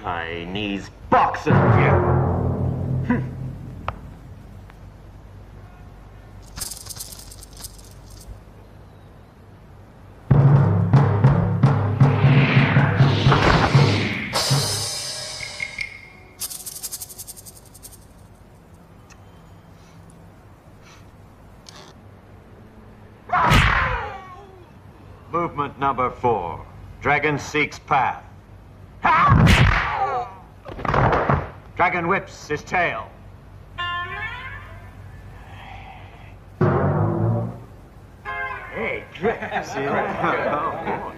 Chinese boxer. Movement number 4. Dragon seeks path. Dragon whips his tail. Hey, Dragon.